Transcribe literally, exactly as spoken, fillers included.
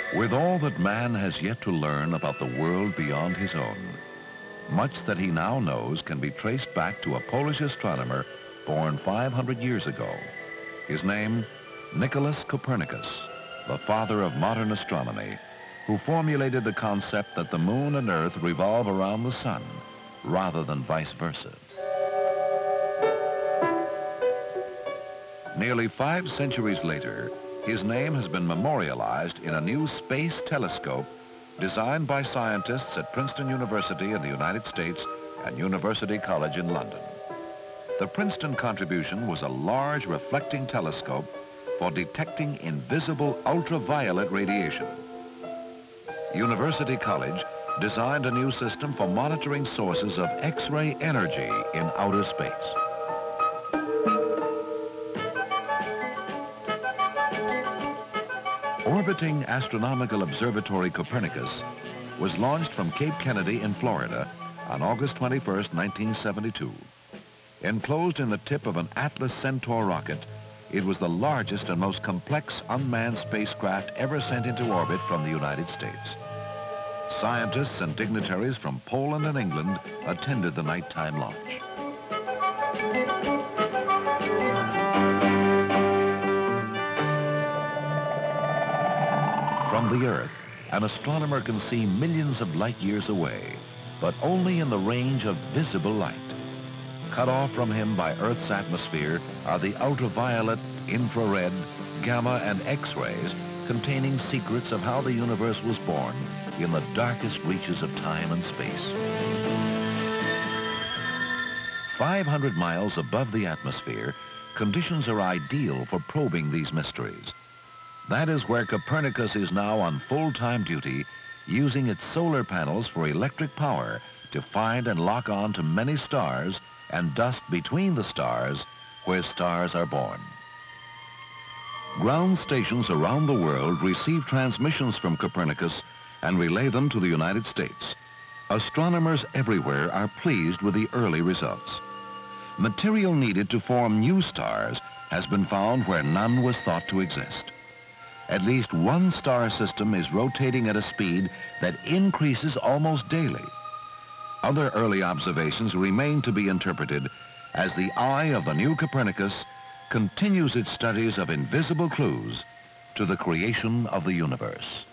With all that man has yet to learn about the world beyond his own, much that he now knows can be traced back to a Polish astronomer born five hundred years ago. His name, Nicolaus Copernicus, the father of modern astronomy, who formulated the concept that the moon and earth revolve around the sun rather than vice versa. Nearly five centuries later, his name has been memorialized in a new space telescope designed by scientists at Princeton University in the United States and University College in London. The Princeton contribution was a large reflecting telescope for detecting invisible ultraviolet radiation. University College designed a new system for monitoring sources of X-ray energy in outer space. Orbiting Astronomical Observatory Copernicus was launched from Cape Kennedy in Florida on August twenty-first, nineteen seventy-two. Enclosed in the tip of an Atlas Centaur rocket, it was the largest and most complex unmanned spacecraft ever sent into orbit from the United States. Scientists and dignitaries from Poland and England attended the nighttime launch. From the Earth, an astronomer can see millions of light years away, but only in the range of visible light. Cut off from him by Earth's atmosphere are the ultraviolet, infrared, gamma, and X-rays containing secrets of how the universe was born in the darkest reaches of time and space. five hundred miles above the atmosphere, conditions are ideal for probing these mysteries. That is where Copernicus is now on full-time duty, using its solar panels for electric power to find and lock on to many stars and dust between the stars where stars are born. Ground stations around the world receive transmissions from Copernicus and relay them to the United States. Astronomers everywhere are pleased with the early results. Material needed to form new stars has been found where none was thought to exist. At least one star system is rotating at a speed that increases almost daily. Other early observations remain to be interpreted as the eye of the new Copernicus continues its studies of invisible clues to the creation of the universe.